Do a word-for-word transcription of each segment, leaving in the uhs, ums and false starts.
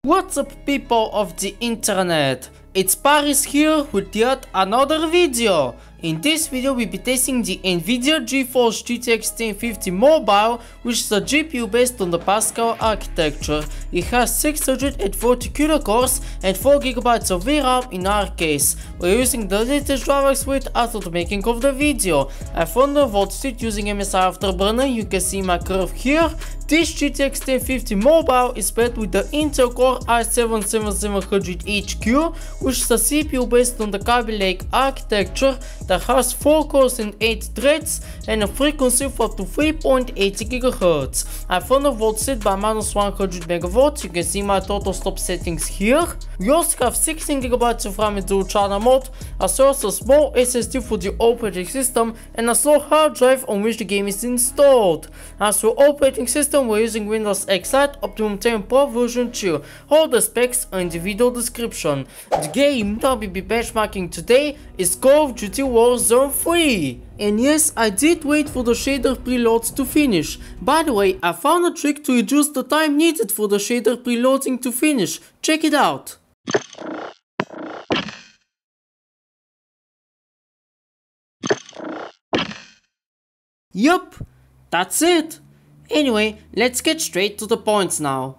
What's up, people of the internet? It's Paris here with yet another video. In this video we'll be testing the Nvidia GeForce G T X ten fifty Mobile, which is a G P U based on the Pascal architecture. It has six hundred forty CUDA cores and four gigabytes of V RAM in our case. We're using the latest drivers with after the making of the video. I found the voltage using M S I Afterburner. You can see my curve here. This G T X ten fifty Mobile is paired with the Intel Core i seven seventy-seven hundred H Q, which is a C P U based on the Kaby Lake architecture that has four cores and eight threads and a frequency of up to three point eight gigahertz. I found a voltage set by minus one hundred megavolts. You can see my total stop settings here. We also have sixteen gigabytes of RAM in dual channel mode, as well as a small S S D for the operating system and a slow hard drive on which the game is installed. As for operating system, we're using Windows X Lite Optimum ten Pro version two. All the specs are in the video description. The game that we'll be benchmarking today is Call of Duty Warzone three. And yes, I did wait for the shader preloads to finish. By the way, I found a trick to reduce the time needed for the shader preloading to finish. Check it out. Yup, that's it. Anyway, let's get straight to the points now.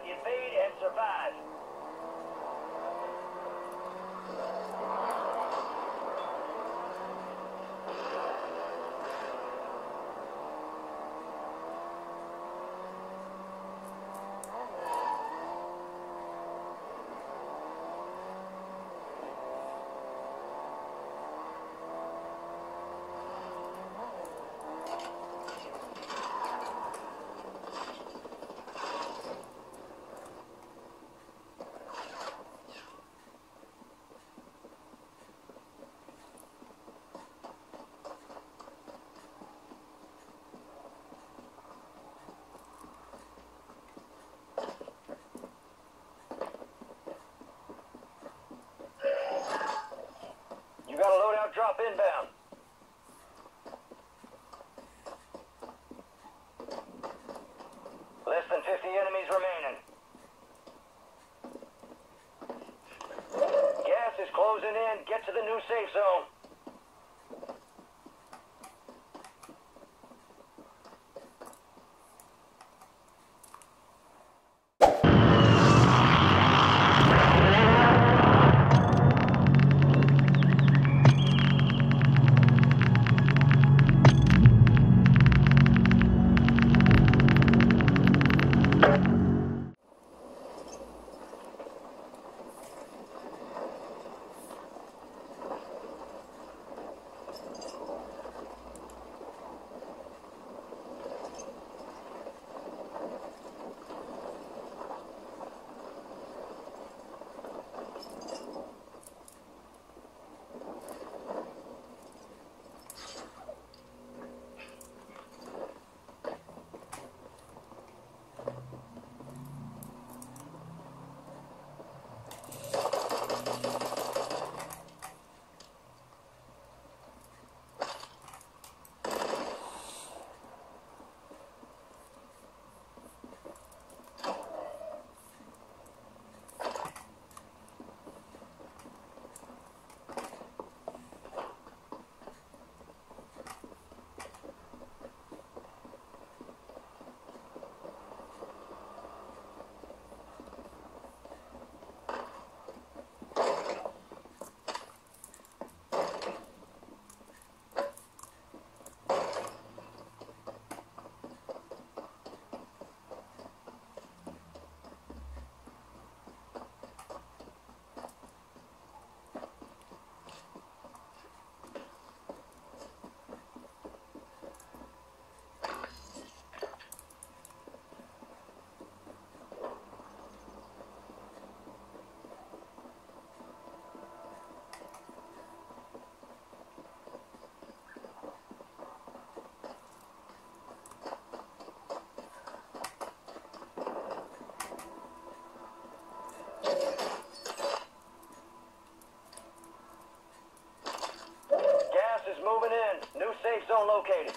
Evade and survive. You got a loadout drop inbound. Less than fifty enemies remaining. Gas is closing in. Get to the new safe zone. Moving in. New safe zone located.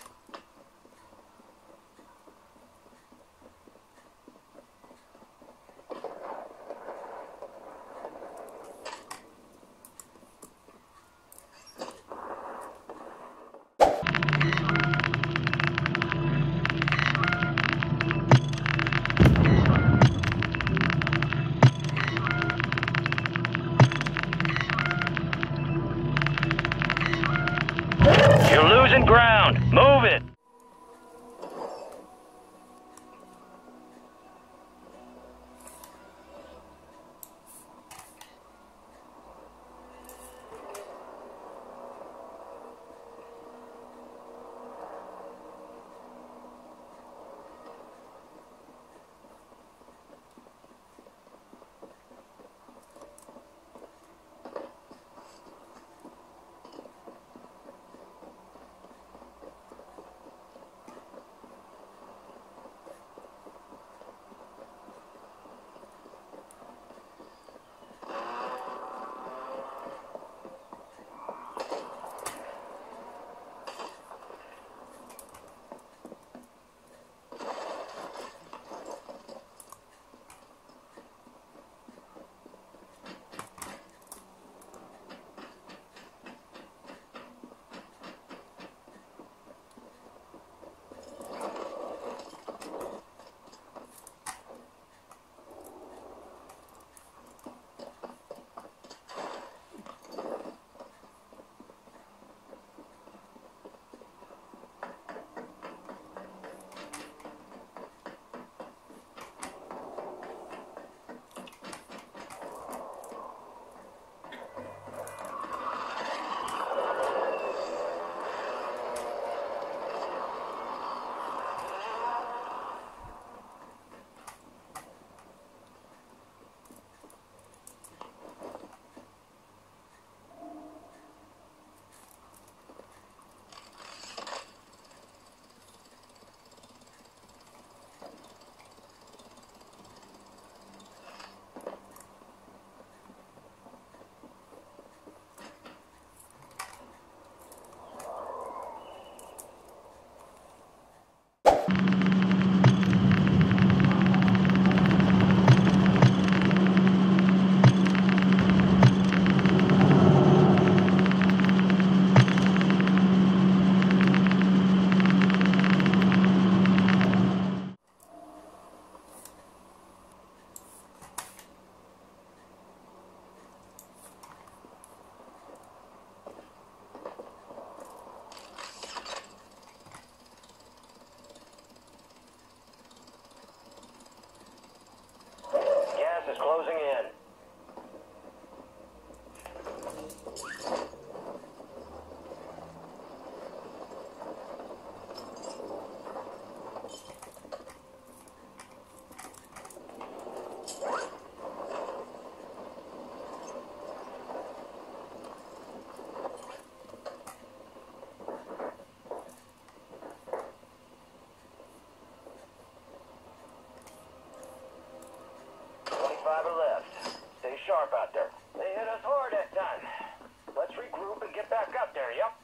You're losing ground. Move it. twenty-five are left. Stay sharp out there. They hit us hard that time. Let's regroup and get back up there, yep?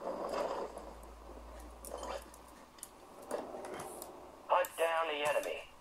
Hunt down the enemy.